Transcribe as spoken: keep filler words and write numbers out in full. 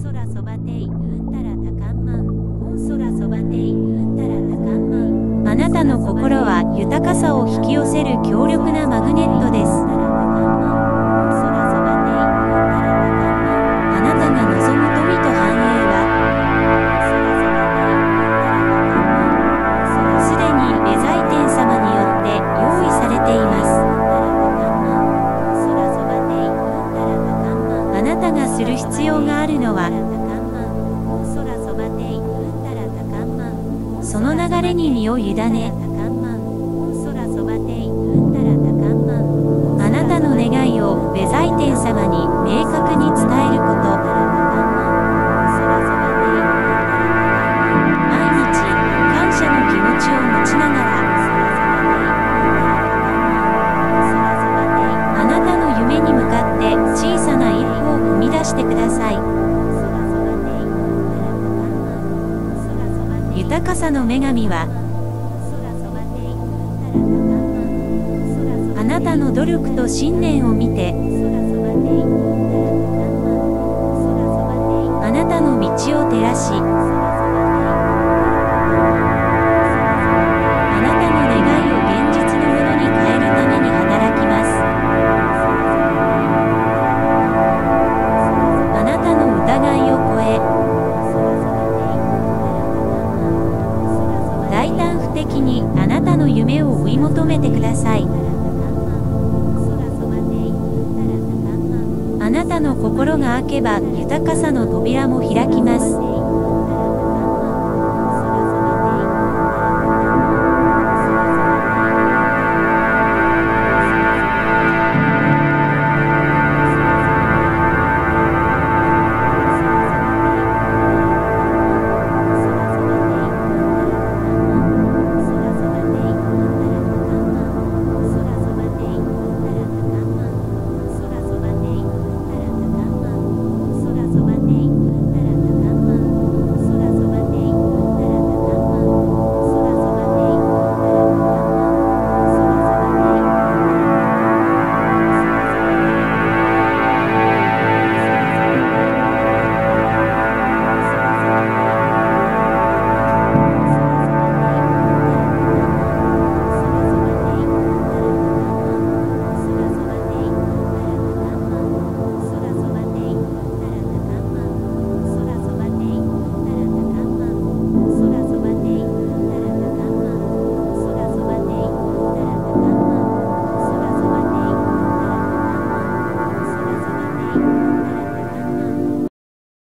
空そばていうんたらたかんまん。オン空そばていうんたらたかんまん。あなたの心は豊かさを引き寄せる強力なマグネットです。あなたが望む富と繁栄はすでにレザイ天様によって用意されています。あなたがする必要があるのは、その流れに身を委ね、あなたの願いをレザイ天様に明確に伝えること。毎日感謝の気持ちを持ちながら、あなたの夢に向かって小さな一歩を踏み出してください。豊かさの女神は、あなたの努力と信念を見て、あなたの道を照らし、あなたの願いを現実のものに変えるために働きます。あなたの疑いを超え、大胆不敵にあなたの夢を追い求めてください。あなたの心が開けば豊かさの扉も開き